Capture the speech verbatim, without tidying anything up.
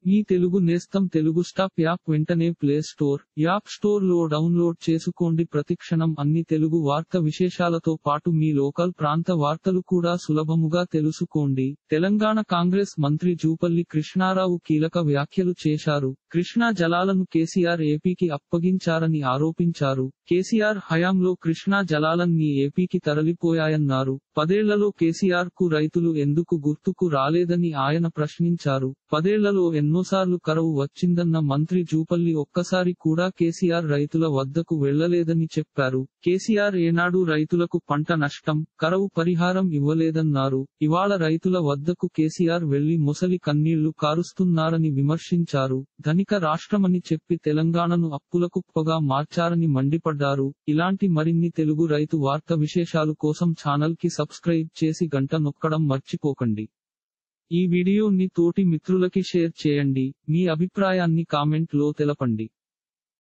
మీ తెలుగు నేస్తం Telugu stop app వెంటనే play store, app store లో డౌన్లోడ్ చేసుకోండి. ప్రతిక్షణం అన్ని తెలుగు వార్త విశేషాలతో పాటు మీ లోకల్ ప్రాంత వార్తలు కూడా సులభముగా తెలుసుకోండి. తెలంగాణ కాంగ్రెస్ మంత్రి జూపల్లి కృష్ణారావు కీలక వ్యాఖ్యలు చేశారు. కృష్ణా జలాలను కేసీఆర్ ఏపీకి అప్పగించారని ఆరోపించారు. కేసీఆర్ హయాంలో కృష్ణా జలాలన్నీ ఏపీకి తరలిపోయాయన్నారు. పదేళ్లలో కేసీఆర్ కు రైతులు ఎందుకు గుర్తుకు రాలేదని ఆయన ప్రశ్నించారు. పదేళ్లలో ఎన్నోసార్లు కరవు వచ్చిందన్న మంత్రి జూపల్లి ఒక్కసారి కూడా కేసీఆర్ రైతుల వద్దకు వెళ్లలేదని చెప్పారు. కేసీఆర్ ఏనాడు రైతులకు పంట నష్టం, కరవు పరిహారం ఇవ్వలేదన్నారు. ఇవాళ రైతుల వద్దకు కేసీఆర్ వెళ్లి మొసలి కన్నీళ్లు కారుస్తున్నారని విమర్శించారు. ధనిక రాష్ట్రమని చెప్పి తెలంగాణను అప్పులకుప్పగా మార్చారని మండిపడ్డారు. ఇలాంటి మరిన్ని తెలుగు రైతు వార్త విశేషాలు కోసం ఛానల్ కి సబ్స్క్రైబ్ చేసి గంట నొక్కడం మర్చిపోకండి. ఈ వీడియోని తోటి మిత్రులకి షేర్ చేయండి. మీ అభిప్రాయాన్ని కామెంట్ లో తెలపండి.